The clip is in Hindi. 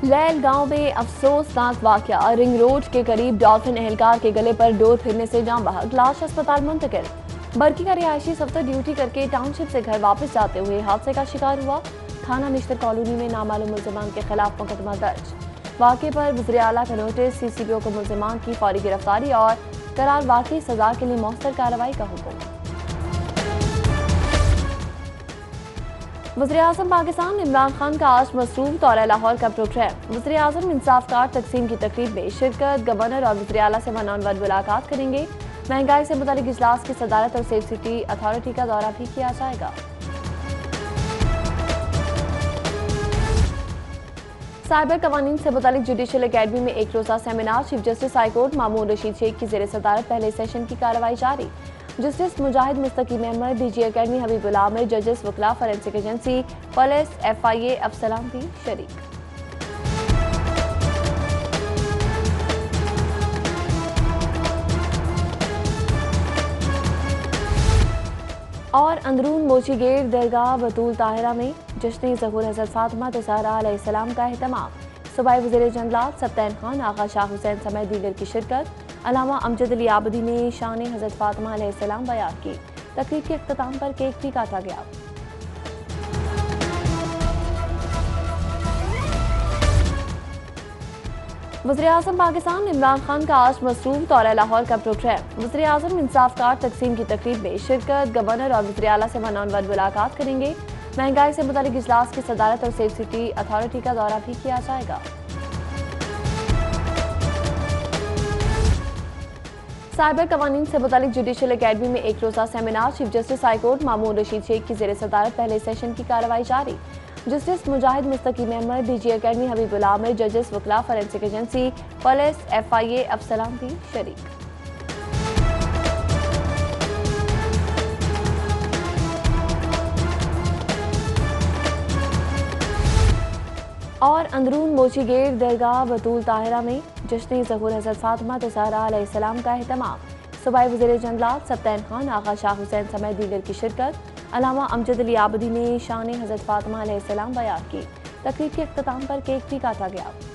लैल गांव में अफसोसनाक वाकया। रिंग रोड के करीब डॉल्फिन एहलकार के गले पर डोर फिरने से जान बहक, लाश अस्पताल मुंतकिल। बरकी का रिहायशी सफ्तर ड्यूटी करके टाउनशिप से घर वापस जाते हुए हादसे का शिकार हुआ। थाना निश्तर कॉलोनी में नामालूम मुल्जिमान के खिलाफ मुकदमा दर्ज। वाकये पर वज़ीर आला का नोटिस, CCPO को मुल्जिमान की फौरी गिरफ्तारी और करार वाकई सजा के लिए मौसर कार्रवाई का हुक्म। वज़ीर-ए-आज़म पाकिस्तान इमरान खान का आज मसरूफ दौरा लाहौर का प्रोग्राम। वज़ीर-ए-आज़म इंसाफ कार्ड तकसीम की तकरीब में शिरकत, गवर्नर और वज़ीर आला से वन ऑन वन मुलाकात करेंगे। महंगाई से मुतालिक इजलास की सदारत और सेफ सिटी अथॉरिटी का दौरा भी किया जाएगा। साइबर कवानीन से मुतालिक जुडिशल अकेडमी में एक रोजा seminar. Chief justice high court Mamoon Rasheed Sheikh की जेर सदारत पहले सेशन की कार्रवाई जारी। Justice Mujahid Mustaqi member, DG academy Habibul Aamir, जजेस, वकला, फॉरेंसिक एजेंसी, पुलिस, FIA अफसरान भी शरीक। और अंदरून मोची गेट दरगाह बतूल ताहिरा में जश्न ज़हूर हज़रत फातिमा ज़हरा अलैहिस्सलाम का एहतमाम। सूबाई वज़ीर जंगलात सत्तैन खान, आगा शाह हुसैन समेत दीगर की शिरकत। अल्लामा अमजद अली आबदी ने शान हज़रत फातिमा अलैहिस्सलाम बयान की। तकरीब के अख्ताम पर केक भी काटा गया। वज़ीर-ए-आज़म पाकिस्तान इमरान खान का आज मसरूफ दौरा लाहौर का प्रोग्राम। वज़ीर-ए-आज़म इंसाफ कार्ड तकसीम की तकरीब में शिरकत, गवर्नर और वज़ीर आला से वन ऑन वन मुलाकात करेंगे। महंगाई से मुतालिक इजलास की सदारत और सेफ सिटी अथॉरिटी का दौरा भी किया जाएगा। साइबर कवानीन से मुतालिक जुडिशल अकेडमी में एक रोजा seminar. Chief justice high court Mamoon Rasheed Sheikh की जेर सदारत पहले सेशन की कार्रवाई जारी। Justice Mujahid Mustaqi member, DG academy Habibul Aamir, जजेस, वकला, फॉरेंसिक एजेंसी, पुलिस, FIA अफसरान भी शरीक। और अंदरून मोची गेट दरगाह बतूल ताहिरा में जश्न ज़हूर हज़रत फातिमा ज़हरा अलैहिस्सलाम का एहतमाम। सूबाई वज़ीर जंगलात सत्तैन खान, आगा शाह हुसैन समेत दीगर की शिरकत। अल्लामा अमजद अली आबदी ने शान हज़रत फातिमा अलैहिस्सलाम बयान की। तकरीब के अख्ताम पर केक भी काटा गया।